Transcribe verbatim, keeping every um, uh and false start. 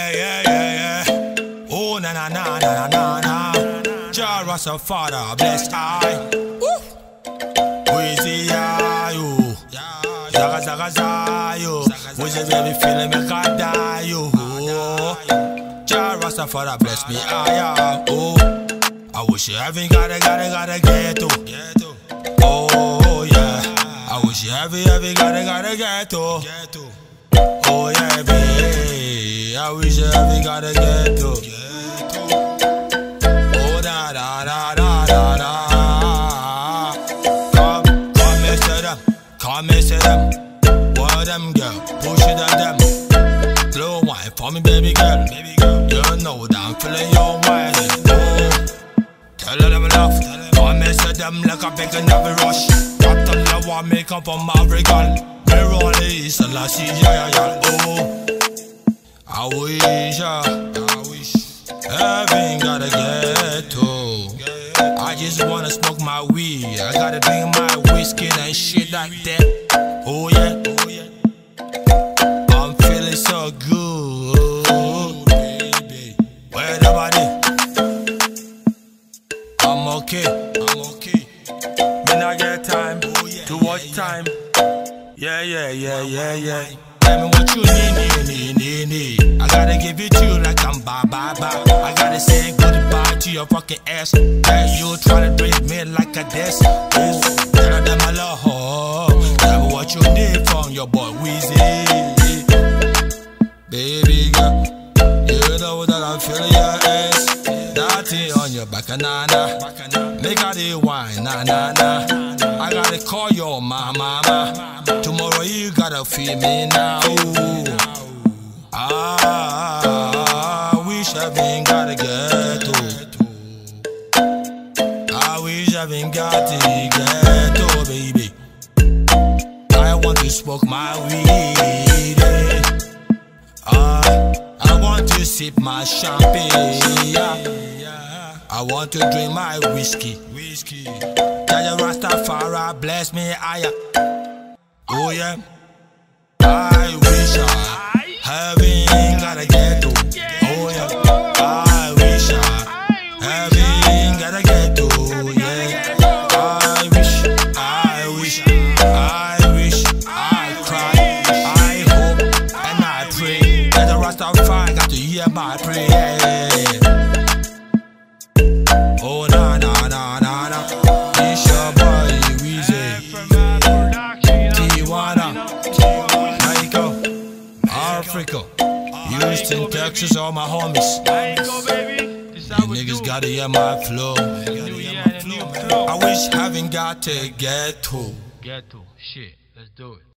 yeah, yeah, yeah, yeah. Oh, na na na na na na. Jah Rastafari, bless I. Weezy, yeah, you. Zaga, zaga, zaga, you. Weezy, baby, feeling me, God, die, you. Jah Rastafari, bless me, I, oh. I wish you haven't gotta, gotta, gotta get to. Oh, yeah. I wish you haven't, haven't gotta, gotta get to. Oh, yeah, baby. I wish you haven't gotta get to. Oh, da, da, da, da, da, da. Come, come, Mister Them. Come, Mister Them. What them, girl? Push it at them. Slow wine for me, baby girl. You know that I'm feeling your wine. Oh. Tell them enough. Come and say them like a big and have a rush. Got the love I make up on my regal. Me rolling is a lassie, yeah, yeah, yeah. Oh, I wish, uh, I wish heaven gotta get to. I just wanna smoke my weed. I gotta drink my whiskey and shit like that. Oh yeah, oh yeah. I'm feeling so good, baby. Where the body? I'm okay, I'm okay. When I get time oh, yeah, to watch yeah, time. Yeah, yeah, yeah, yeah, yeah. Tell me what you need, need, need, need. I gotta give it to you like I'm bye, bye, bye. I gotta say goodbye to your fucking ass. That you tryna treat me like a desk. Oh, tell them I love her. Tell me what you need from your boy Weezy. Baby girl, you know that I'm feeling your ass. That thing on your back, na na. Make her the wine, na na na. I gotta call your mama, mama. Tomorrow you gotta feel me now. Ah, I wish I ain't gotta get to. I wish I ain't got to get to, baby. I want to smoke my weed. Ah, I want to sip my champagne. I want to drink my whiskey. Whiskey. Jah Rastafari bless me, I. Oh yeah. I wish I haven't gotta get to. Oh yeah. I wish I haven't gotta get to. Yeah. I wish, I wish, I wish, I cry, I hope and I pray that the Rastafari got to hear my prayer. Oh na na na na na. It's your boy Weezy. Tijuana, Mexico, Africa, Houston, Texas, all my homies. You niggas gotta hear my flow. I wish having got to get to. Get to shit. Let's do it.